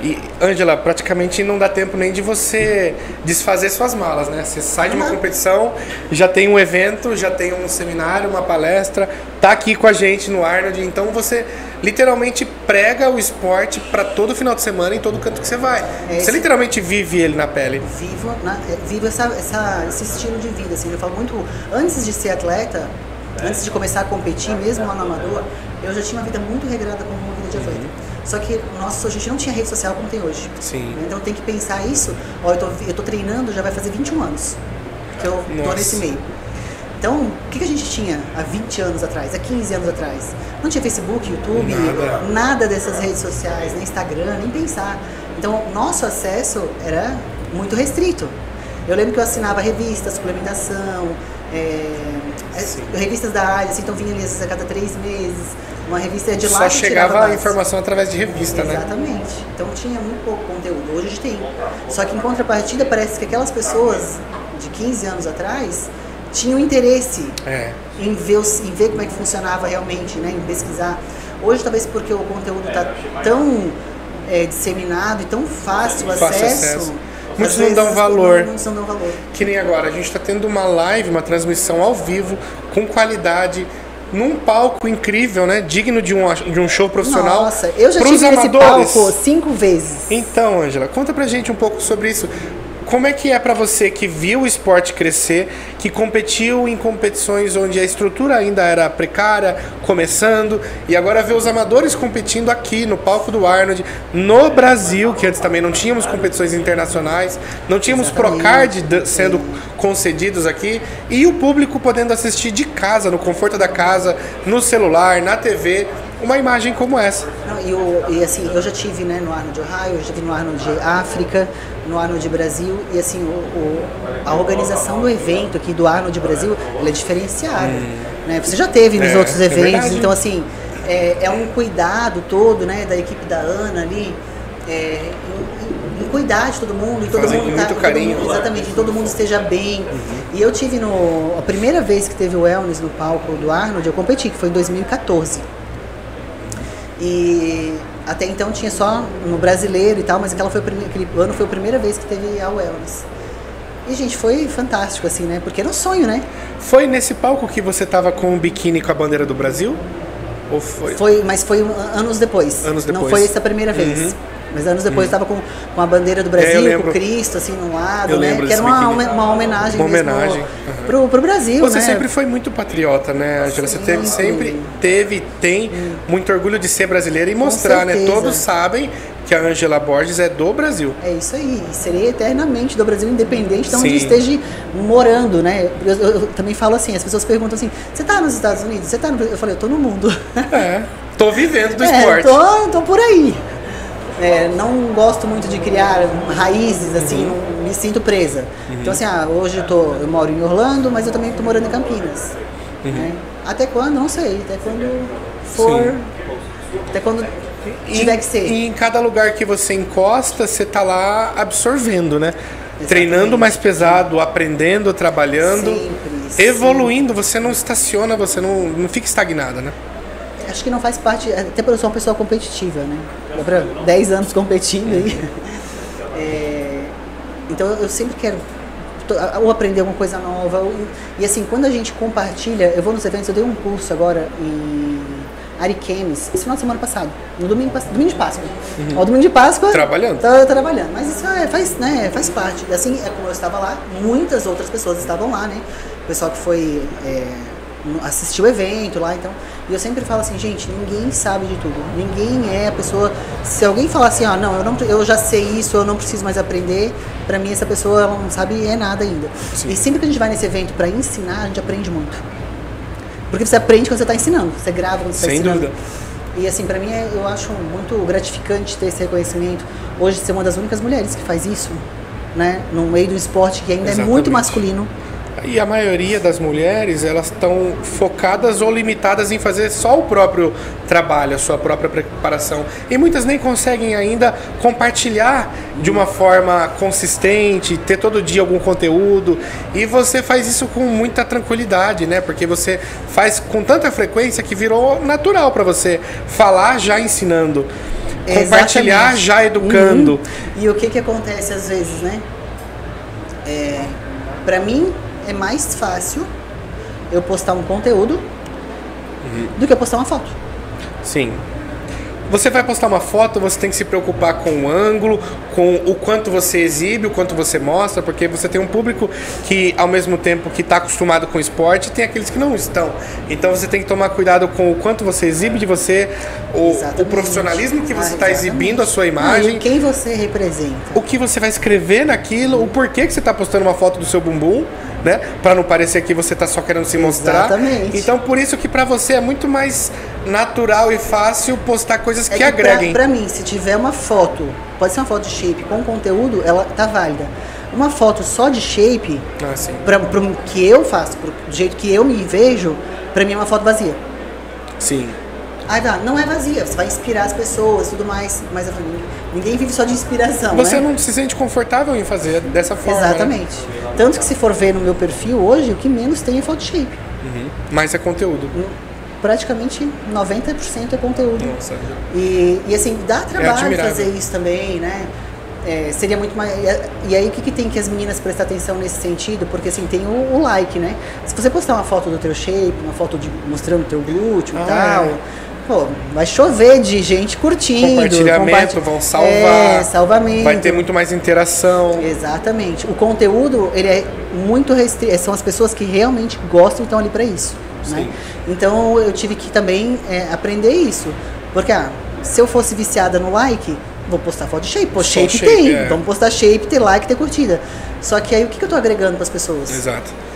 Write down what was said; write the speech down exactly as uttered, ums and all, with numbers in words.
E, Ângela, praticamente não dá tempo nem de você desfazer suas malas, né? Você sai de uma competição, já tem um evento, já tem um seminário, uma palestra, tá aqui com a gente no Arnold, então você literalmente prega o esporte para todo final de semana em todo canto que você vai. É, você literalmente vive ele na pele. Vivo, na, vivo essa, essa, esse estilo de vida, assim. Eu falo muito, antes de ser atleta, antes de começar a competir, mesmo lá no amador, eu já tinha uma vida muito regrada como uma vida de atleta. Só que, nossa, a gente não tinha rede social como tem hoje. Sim. Então tem que pensar isso. Ó, eu tô, eu tô treinando, já vai fazer vinte e um anos que eu nossa. tô nesse meio. Então, o que, que a gente tinha há vinte anos atrás, há quinze anos atrás? Não tinha Facebook, YouTube, nada, nada dessas redes sociais, nem Instagram, nem pensar. Então, nosso acesso era muito restrito. Eu lembro que eu assinava revistas, suplementação, é, revistas da área, assim, então vinha ali a cada três meses. Uma revista de lá só chegava a informação através de revista, exatamente. né? Exatamente. Então tinha muito pouco conteúdo. Hoje a gente tem. Só que em contrapartida parece que aquelas pessoas de quinze anos atrás tinham interesse é. em, ver os, em ver como é que funcionava realmente, né? Em pesquisar. Hoje talvez porque o conteúdo está tão é, disseminado e tão fácil o acesso. Fácil acesso. Muitos não dão valor. Muitos não dão valor. Que nem agora. A gente está tendo uma live, uma transmissão ao vivo, com qualidade, num palco incrível, né? Digno de um, de um show profissional. Nossa, eu já tive nesse palco cinco vezes. Então, Ângela, conta pra gente um pouco sobre isso. Como é que é pra você que viu o esporte crescer, que competiu em competições onde a estrutura ainda era precária, começando, e agora vê os amadores competindo aqui no palco do Arnold, no Brasil, que antes também não tínhamos competições internacionais, não tínhamos Procard sendo concedidos aqui, e o público podendo assistir de casa, no conforto da casa, no celular, na T V, uma imagem como essa. Não, e, o, e assim, eu já tive, né, no Arnold Ohio, eu já tive no Arnold África, no Arnold Brasil, e assim, o, o, a organização do evento aqui do Arnold Brasil, ela é diferenciada. Hum. Né? Você já teve nos é, outros eventos, é então assim, é, é um cuidado todo, né, da equipe da Ana ali, é, em, em cuidar de todo mundo, e todo Fazem mundo muito tá, carinho. Todo mundo, exatamente, todo mundo esteja bem. Uhum. E eu tive no, a primeira vez que teve o wellness no palco do Arnold, eu competi, que foi em dois mil e quatorze. E até então tinha só no brasileiro e tal, mas aquela foi aquele ano foi a primeira vez que teve a wellness. E, gente, foi fantástico, assim, né? Porque era um sonho, né? Foi nesse palco que você tava com o biquíni com a bandeira do Brasil? Ou foi? Foi, mas foi anos depois. Anos depois. Não foi essa primeira vez. Uhum. Mas anos depois uhum. eu tava com, com a bandeira do Brasil, é, com o Cristo, assim, no lado, eu né? Que era uma, uma homenagem uma mesmo homenagem. Uhum. pro, pro Brasil, Você né? sempre foi muito patriota, né, Ângela? Você teve, sempre teve, tem hum. muito orgulho de ser brasileira e mostrar, né? Todos sabem que a Ângela Borges é do Brasil. É isso aí, seria eternamente do Brasil, independente de onde esteja morando, né? Eu, eu, eu também falo assim, as pessoas perguntam assim, você tá nos Estados Unidos? Você tá no... Eu falei, eu tô no mundo. É, tô vivendo do é, esporte. Tô, tô por aí. É, não gosto muito de criar raízes, assim, uhum. não me sinto presa. Uhum. Então, assim, ah, hoje eu, tô, eu moro em Orlando, mas eu também estou morando em Campinas. Uhum. Né? Até quando? Não sei. Até quando for. Sim. Até quando tiver que ser. E em cada lugar que você encosta, você está lá absorvendo, né? Exatamente. Treinando mais pesado, aprendendo, trabalhando, sempre, evoluindo. Sempre. Você não estaciona, você não, não fica estagnada, né? Acho que não faz parte, até porque eu sou uma pessoa competitiva, né? Para dez anos competindo aí. É, então eu sempre quero ou aprender alguma coisa nova. Ou, e assim, quando a gente compartilha, eu vou nos eventos, eu dei um curso agora em Ariquemes, esse final de semana passado, no domingo, domingo de Páscoa. Uhum. Ó, domingo de Páscoa. Trabalhando. Tô trabalhando. Mas isso é, faz, né, faz parte. Assim, é como eu estava lá, muitas outras pessoas estavam lá, né? O pessoal que foi. É, assistiu o evento lá, então, e eu sempre falo assim, gente, ninguém sabe de tudo, ninguém é a pessoa, se alguém falar assim, ah, não, eu, não, eu já sei isso, eu não preciso mais aprender, pra mim essa pessoa ela não sabe é nada ainda. Sim. E sempre que a gente vai nesse evento pra ensinar, a gente aprende muito, porque você aprende quando você tá ensinando, você grava quando você Sem tá ensinando. dúvida. E assim, pra mim, é, eu acho muito gratificante ter esse reconhecimento, hoje ser uma das únicas mulheres que faz isso, né, no meio do esporte que ainda Exatamente. É muito masculino. E a maioria das mulheres, elas estão focadas ou limitadas em fazer só o próprio trabalho, a sua própria preparação. E muitas nem conseguem ainda compartilhar de uma forma consistente, ter todo dia algum conteúdo. E você faz isso com muita tranquilidade, né? Porque você faz com tanta frequência que virou natural para você falar já ensinando. compartilhar Exatamente. já educando. Uhum. E o que que acontece às vezes, né? É, pra mim é mais fácil eu postar um conteúdo uhum. do que eu postar uma foto. Sim. Você vai postar uma foto, você tem que se preocupar com o ângulo, com o quanto você exibe, o quanto você mostra, porque você tem um público que, ao mesmo tempo que está acostumado com o esporte, tem aqueles que não estão. Então você tem que tomar cuidado com o quanto você exibe de você, o, o profissionalismo que você está ah, exibindo a sua imagem. Ah, e quem você representa. O que você vai escrever naquilo, o porquê que você está postando uma foto do seu bumbum, né? Para não parecer que você está só querendo se mostrar. Exatamente. Então por isso que para você é muito mais natural e fácil postar coisas que, é que agreguem. Pra, pra mim, se tiver uma foto, pode ser uma foto de shape com conteúdo, ela tá válida. Uma foto só de shape, ah, sim. pra, pro que eu faço, pro jeito que eu me vejo, pra mim é uma foto vazia. Sim. Aí tá, não é vazia, você vai inspirar as pessoas e tudo mais, mas ninguém vive só de inspiração, Você né? não se sente confortável em fazer dessa forma. Exatamente. Né? Tanto que se for ver no meu perfil hoje, o que menos tem é foto de shape. Uhum. Mas é conteúdo. Praticamente noventa por cento é conteúdo. Nossa. E, e assim, dá trabalho é fazer isso também, né? É, seria muito mais. E aí o que, que tem que as meninas prestar atenção nesse sentido? Porque assim, tem o, o like, né? Se você postar uma foto do teu shape, uma foto de, mostrando o teu glúteo e ah, tal, é. pô, vai chover de gente curtindo. Compartilhamento, vão salvar. É, salvamento. Vai ter muito mais interação. Exatamente. O conteúdo, ele é muito restrito. São as pessoas que realmente gostam e estão ali para isso. Né? Então eu tive que também é, aprender isso. Porque ah, se eu fosse viciada no like, vou postar foto de shape. Pô, shape, shape tem. É. Vamos postar shape, ter like, ter curtida. Só que aí o que, que eu tô agregando para as pessoas? Exato.